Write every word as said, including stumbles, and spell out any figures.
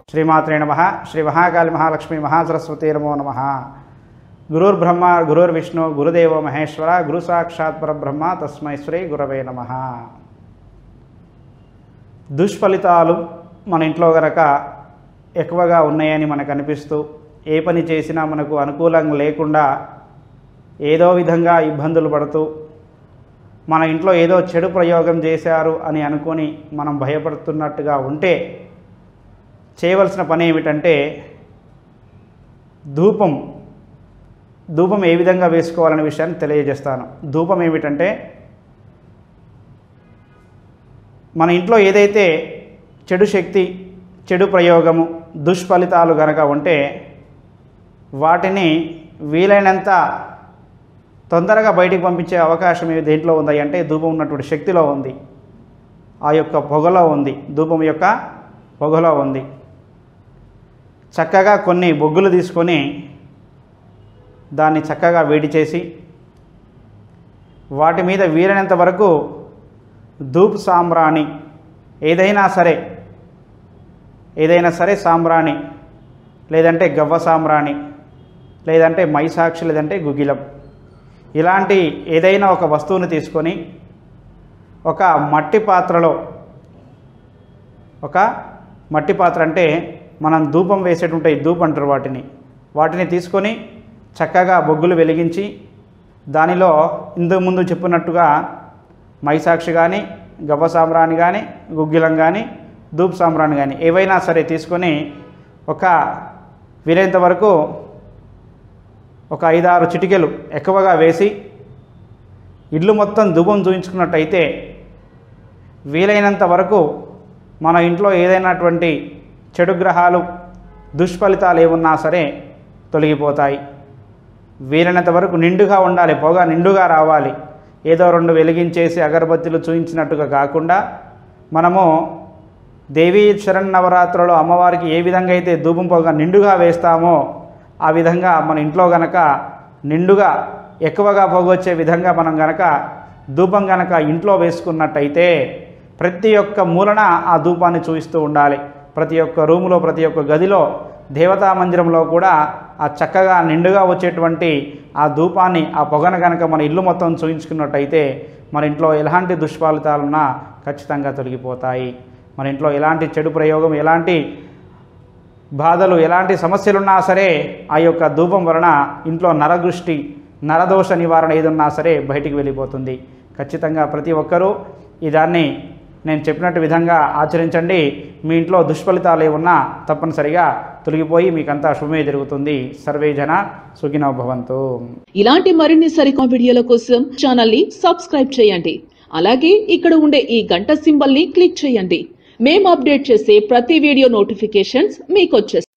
श्रीमात्रे नमः। श्री महाकाली महालक्ष्मी महासरस्वती नमो नमः। गुरुर्ब्रह्मा गुरुर्विष्णु गुरुदेव महेश्वर गुरु साक्षात् परब्रह्म तस्मै श्री गुरवे नमः। దుష్ఫలితాలు మన ఇంట్లో గనక ఎక్కువగా ఉన్నాయని మనకు అనిపిస్తూ ఏ పని చేసినా మనకు అనుకూలంగా లేకుండా ఏదో విధంగా ఇబ్బందులు పడుతూ మన ఇంట్లో ఏదో చెడు ప్రయోగం చేశారు అని అనుకొని మనం భయపడుతున్నట్టుగా ఉంటే చేయవలసిన పని ఏమిటంటే ధూపం ధూపం ఏ విధంగా వేసుకోవాలనే విషయాన్ని తెలియజేస్తాను। ధూపం ఏమిటంటే మన ఇంట్లో ఏదైతే చెడు శక్తి చెడు ప్రయోగము దుష్ఫలితాలు గనక ఉంటే వాటిని వీలైనంత తొందరగా బయటికి పంపించే అవకాశం దేంట్లో ఉంది అంటే ధూపం ఉన్నటువంటి శక్తిలో ఉంది, ఆ యొక్క పొగలో ఉంది, ధూపం యొక్క పొగలో ఉంది। చక్కగా కొన్ని బొగ్గులు తీసుకొని దాన్ని చక్కగా వేడి చేసి వాటి మీద వీలైనంత వరకు ధూప్ సాంబ్రాణి ఏదైనా సరే ఏదైనా సరే సాంబ్రాణి లేదంటే గవ్వ సాంబ్రాణి లేదంటే మైసాక్షి లేదంటే గుగిలం ఇలాంటి ఏదైనా ఒక వస్తువుని తీసుకొని ఒక మట్టి పాత్రలో ఒక మట్టి పాత్ర అంటే మనం ధూపం వేసేటుంటాయి ధూప్ అంటారు వాటిని వాటిని తీసుకొని చక్కగా బొగ్గులు వెలిగించి దానిలో ఇంతకు ముందు చెప్పినట్టుగా మైసాక్షి కానీ గవ్వ సాంబ్రాణి కానీ గుగ్గిలం కానీ ధూప్ సాంబ్రాణి కానీ ఏవైనా సరే తీసుకొని ఒక వీలైనంత వరకు ఒక ఐదారు చిటికెలు ఎక్కువగా వేసి ఇల్లు మొత్తం ధూపం చూయించుకున్నట్టయితే వీలైనంత వరకు మన ఇంట్లో ఏదైనటువంటి చెడు గ్రహాలు దుష్ఫలితాలు ఏమున్నా సరే తొలగిపోతాయి। వీలైనంత వరకు నిండుగా ఉండాలి, పొగ నిండుగా రావాలి, ఏదో రెండు వెలిగించేసి అగరబత్తులు చూయించినట్టుగా కాకుండా మనము దేవీ శరన్నవరాత్రులలో అమ్మవారికి ఏ విధంగా అయితే ధూపం పొగ నిండుగా వేస్తామో ఆ విధంగా మన ఇంట్లో గనక నిండుగా ఎక్కువగా పొగొచ్చే విధంగా మనం గనక ధూపం గనక ఇంట్లో వేసుకున్నట్టయితే ప్రతి ఒక్క మూలన ఆ ధూపాన్ని చూపిస్తూ ఉండాలి। ప్రతి ఒక్క రూములో ప్రతి ఒక్క గదిలో దేవతా మందిరంలో కూడా ఆ చక్కగా నిండుగా వచ్చేటువంటి ఆ ధూపాన్ని ఆ పొగను కనుక మన ఇల్లు మొత్తం చూయించుకున్నట్టయితే మన ఇంట్లో ఎలాంటి దుష్ఫలితాలున్నా ఖచ్చితంగా తొలగిపోతాయి। మన ఇంట్లో ఎలాంటి చెడు ప్రయోగం ఎలాంటి బాధలు ఎలాంటి సమస్యలున్నా సరే ఆ యొక్క ధూపం వలన ఇంట్లో నరదృష్టి నరదోష నివారణ ఏదున్నా సరే బయటికి వెళ్ళిపోతుంది। ఖచ్చితంగా ప్రతి ఒక్కరూ ఈ దాన్ని నేను చెప్పినట్టు విధంగా ఆచరించండి। మీ ఇంట్లో దుష్ఫలితాలు ఏమున్నా తప్పనిసరిగా తొలగిపోయి మీకంతా శుభమే జరుగుతుంది। సర్వే జన సుఖినో భవంతు। ఇలాంటి మరిన్ని సరికొత్త వీడియోల కోసం ఛానల్ ని సబ్స్క్రైబ్ చేయండి। అలాగే ఇక్కడ ఉండే ఈ గంట సింబల్ ని క్లిక్ చేయండి। మేము అప్డేట్ చేసే ప్రతి వీడియో నోటిఫికేషన్స్ మీకు వచ్చేస్తాయి।